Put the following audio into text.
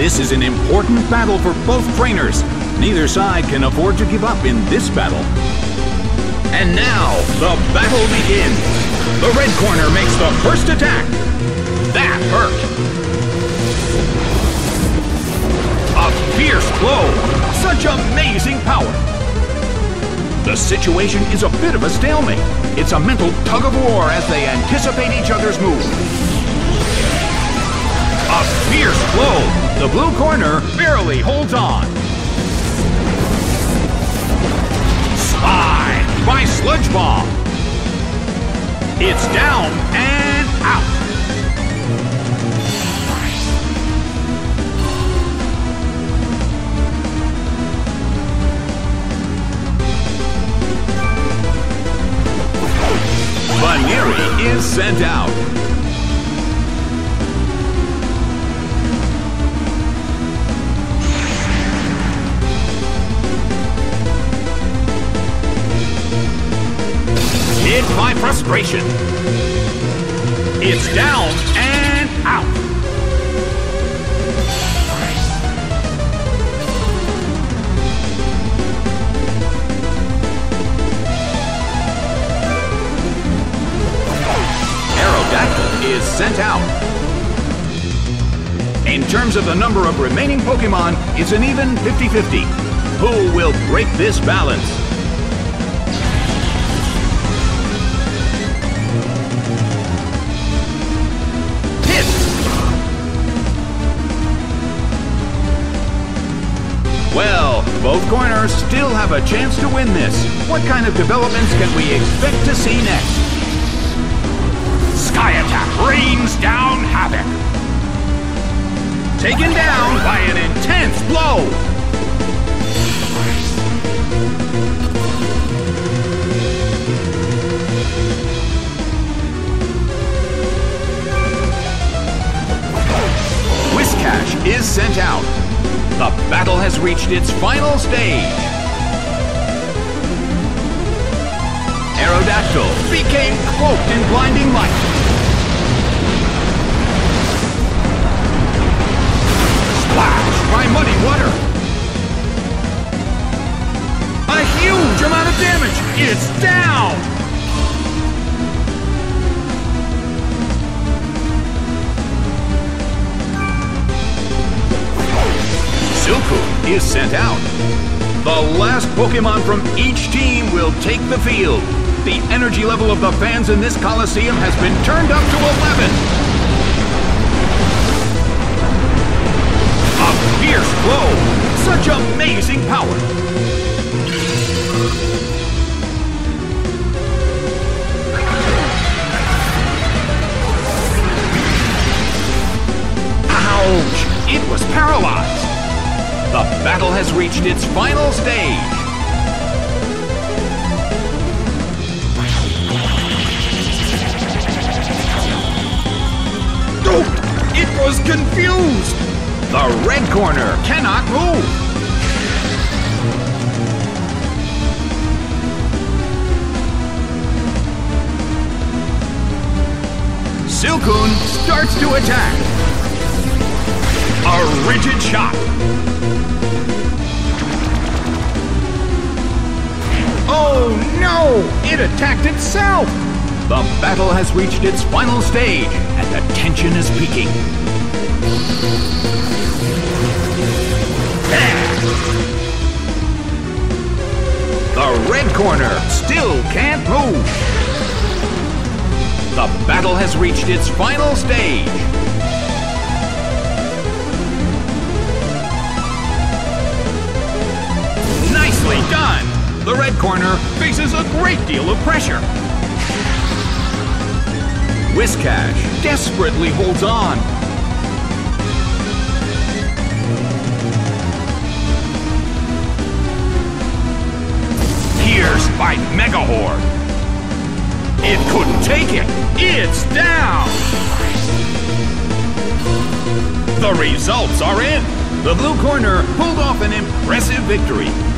This is an important battle for both trainers. Neither side can afford to give up in this battle. And now, the battle begins. The red corner makes the first attack. That hurt. A fierce blow. Such amazing power. The situation is a bit of a stalemate. It's a mental tug of war as they anticipate each other's move. A fierce blow. The blue corner barely holds on. Slide by Sludge Bomb. It's down and out. Baneri is sent out. Hit by frustration. It's down and out. Aerodactyl is sent out. In terms of the number of remaining Pokemon, it's an even 50-50. Who will break this balance? Well, both corners still have a chance to win this. What kind of developments can we expect to see next? Sky Attack rains down havoc. Taken down by an intense blow. Whiscash is sent out. The battle has reached its final stage. Aerodactyl became cloaked in blinding light. Splash by Muddy Water. A huge amount of damage. It's down. Silcoon is sent out. The last Pokemon from each team will take the field. The energy level of the fans in this Coliseum has been turned up to 11. A fierce blow. Such amazing power. Ouch! It was paralyzed. The battle has reached its final stage. Oh, it was confused. The red corner cannot move. Silcoon starts to attack. A rigid shot. Oh no! It attacked itself! The battle has reached its final stage, and the tension is peaking. The red corner still can't move. The battle has reached its final stage. Nicely done! The red corner faces a great deal of pressure. Whiscash desperately holds on. Pierced by Megahorn. It couldn't take it. It's down. The results are in. The blue corner pulled off an impressive victory.